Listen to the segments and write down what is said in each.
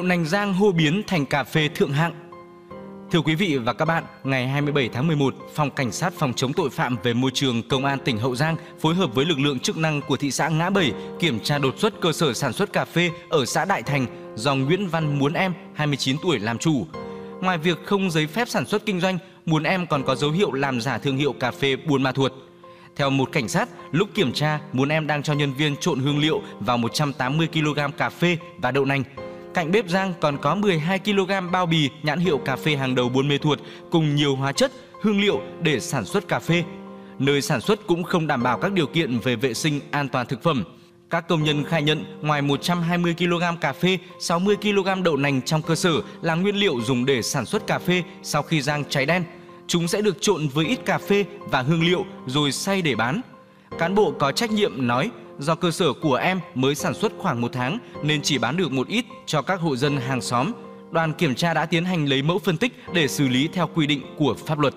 đậu nành rang hô biến thành cà phê thượng hạng. Thưa quý vị và các bạn, ngày 27 tháng 11, Phòng Cảnh sát phòng chống tội phạm về môi trường Công an tỉnh Hậu Giang phối hợp với lực lượng chức năng của thị xã Ngã Bảy kiểm tra đột xuất cơ sở sản xuất cà phê ở xã Đại Thành do Nguyễn Văn Muốn Em, 29 tuổi làm chủ. Ngoài việc không giấy phép sản xuất kinh doanh, Muốn Em còn có dấu hiệu làm giả thương hiệu cà phê Buôn Ma Thuột. Theo một cảnh sát, lúc kiểm tra, Muốn Em đang cho nhân viên trộn hương liệu vào 180 kg cà phê và đậu nành. Cạnh bếp rang còn có 12 kg bao bì nhãn hiệu cà phê hàng đầu Buôn Mê Thuột cùng nhiều hóa chất, hương liệu để sản xuất cà phê. Nơi sản xuất cũng không đảm bảo các điều kiện về vệ sinh an toàn thực phẩm. Các công nhân khai nhận ngoài 120 kg cà phê, 60 kg đậu nành trong cơ sở là nguyên liệu dùng để sản xuất cà phê sau khi rang cháy đen. Chúng sẽ được trộn với ít cà phê và hương liệu rồi xay để bán. Cán bộ có trách nhiệm nói do cơ sở của em mới sản xuất khoảng 1 tháng nên chỉ bán được một ít cho các hộ dân hàng xóm. Đoàn kiểm tra đã tiến hành lấy mẫu phân tích để xử lý theo quy định của pháp luật.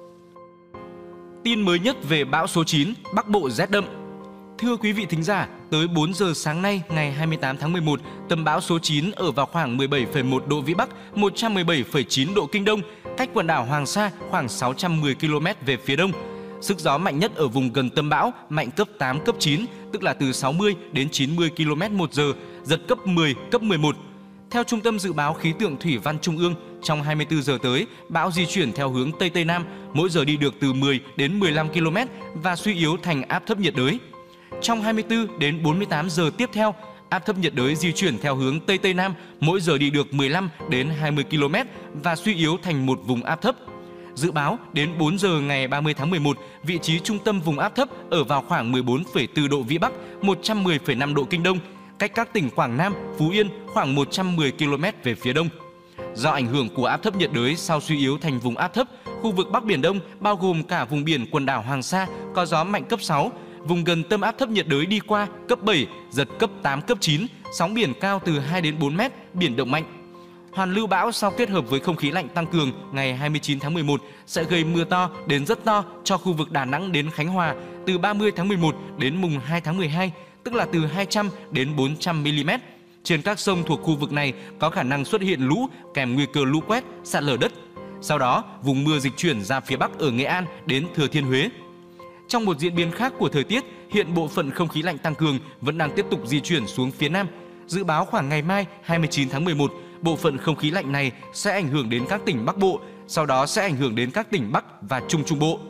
Tin mới nhất về bão số 9, Bắc Bộ rét đậm. Thưa quý vị thính giả, tới 4 giờ sáng nay ngày 28 tháng 11, tâm bão số 9 ở vào khoảng 17,1 độ Vĩ Bắc, 117,9 độ Kinh Đông, cách quần đảo Hoàng Sa khoảng 610 km về phía đông. Sức gió mạnh nhất ở vùng gần tâm bão mạnh cấp 8, cấp 9, tức là từ 60 đến 90 km/h, giật cấp 10, cấp 11. Theo Trung tâm Dự báo Khí tượng Thủy văn Trung ương, trong 24 giờ tới, bão di chuyển theo hướng Tây Tây Nam, mỗi giờ đi được từ 10 đến 15 km và suy yếu thành áp thấp nhiệt đới. Trong 24 đến 48 giờ tiếp theo, áp thấp nhiệt đới di chuyển theo hướng Tây Tây Nam, mỗi giờ đi được 15 đến 20 km và suy yếu thành một vùng áp thấp. Dự báo đến 4 giờ ngày 30 tháng 11, vị trí trung tâm vùng áp thấp ở vào khoảng 14,4 độ Vĩ Bắc, 110,5 độ Kinh Đông, cách các tỉnh Quảng Nam, Phú Yên khoảng 110 km về phía đông. Do ảnh hưởng của áp thấp nhiệt đới sau suy yếu thành vùng áp thấp, khu vực Bắc Biển Đông bao gồm cả vùng biển quần đảo Hoàng Sa có gió mạnh cấp 6, vùng gần tâm áp thấp nhiệt đới đi qua cấp 7, giật cấp 8, cấp 9, sóng biển cao từ 2 đến 4 mét, biển động mạnh. Hoàn lưu bão sau kết hợp với không khí lạnh tăng cường ngày 29 tháng 11 sẽ gây mưa to đến rất to cho khu vực Đà Nẵng đến Khánh Hòa từ 30 tháng 11 đến mùng 2 tháng 12, tức là từ 200 đến 400 mm. Trên các sông thuộc khu vực này có khả năng xuất hiện lũ kèm nguy cơ lũ quét, sạt lở đất. Sau đó, vùng mưa dịch chuyển ra phía Bắc ở Nghệ An đến Thừa Thiên Huế. Trong một diễn biến khác của thời tiết, hiện bộ phận không khí lạnh tăng cường vẫn đang tiếp tục di chuyển xuống phía Nam. Dự báo khoảng ngày mai 29 tháng 11, bộ phận không khí lạnh này sẽ ảnh hưởng đến các tỉnh Bắc Bộ, sau đó sẽ ảnh hưởng đến các tỉnh Bắc và Trung Trung Bộ.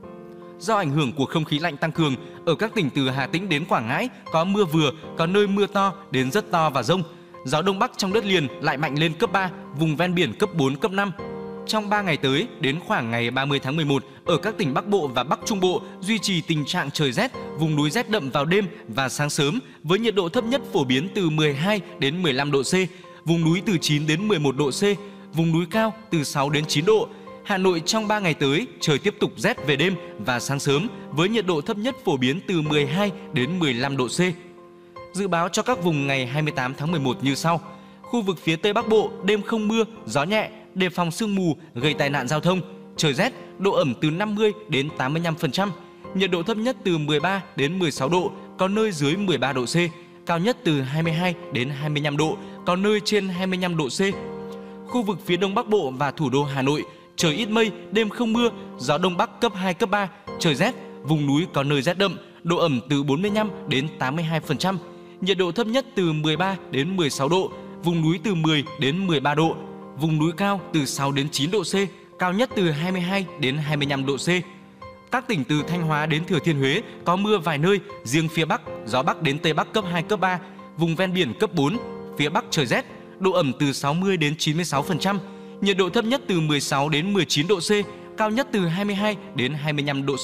Do ảnh hưởng của không khí lạnh tăng cường, ở các tỉnh từ Hà Tĩnh đến Quảng Ngãi có mưa vừa, có nơi mưa to đến rất to và dông. Gió Đông Bắc trong đất liền lại mạnh lên cấp 3, vùng ven biển cấp 4, cấp 5. Trong 3 ngày tới, đến khoảng ngày 30 tháng 11, ở các tỉnh Bắc Bộ và Bắc Trung Bộ duy trì tình trạng trời rét, vùng núi rét đậm vào đêm và sáng sớm với nhiệt độ thấp nhất phổ biến từ 12 đến 15 độ C, vùng núi từ 9 đến 11 độ C, vùng núi cao từ 6 đến 9 độ. Hà Nội trong 3 ngày tới, trời tiếp tục rét về đêm và sáng sớm với nhiệt độ thấp nhất phổ biến từ 12 đến 15 độ C. Dự báo cho các vùng ngày 28 tháng 11 như sau. Khu vực phía Tây Bắc Bộ, đêm không mưa, gió nhẹ, đề phòng sương mù gây tai nạn giao thông, trời rét, độ ẩm từ 50 đến 85%, nhiệt độ thấp nhất từ 13 đến 16 độ, có nơi dưới 13 độ C, cao nhất từ 22 đến 25 độ, có nơi trên 25 độ C. Khu vực phía Đông Bắc Bộ và thủ đô Hà Nội, trời ít mây, đêm không mưa, gió Đông Bắc cấp 2, cấp 3, trời rét, vùng núi có nơi rét đậm, độ ẩm từ 45 đến 82%, nhiệt độ thấp nhất từ 13 đến 16 độ, vùng núi từ 10 đến 13 độ, vùng núi cao từ 6 đến 9 độ C, cao nhất từ 22 đến 25 độ C. Các tỉnh từ Thanh Hóa đến Thừa Thiên Huế có mưa vài nơi, riêng phía Bắc, gió Bắc đến Tây Bắc cấp 2, cấp 3, vùng ven biển cấp 4, phía Bắc trời rét, độ ẩm từ 60 đến 96%, nhiệt độ thấp nhất từ 16 đến 19 độ C, cao nhất từ 22 đến 25 độ C.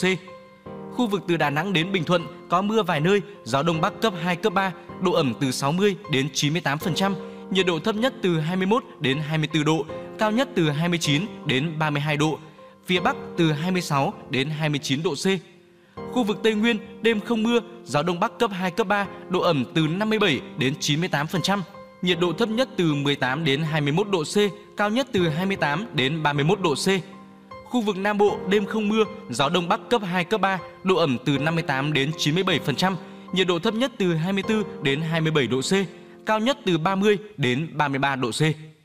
Khu vực từ Đà Nẵng đến Bình Thuận có mưa vài nơi, gió Đông Bắc cấp 2, cấp 3, độ ẩm từ 60 đến 98%, nhiệt độ thấp nhất từ 21 đến 24 độ, cao nhất từ 29 đến 32 độ, phía Bắc từ 26 đến 29 độ C. Khu vực Tây Nguyên đêm không mưa, gió Đông Bắc cấp 2, cấp 3, độ ẩm từ 57 đến 98%, nhiệt độ thấp nhất từ 18 đến 21 độ C, cao nhất từ 28 đến 31 độ C. Khu vực Nam Bộ đêm không mưa, gió Đông Bắc cấp 2, cấp 3, độ ẩm từ 58 đến 97%, nhiệt độ thấp nhất từ 24 đến 27 độ C, cao nhất từ 30 đến 33 độ C.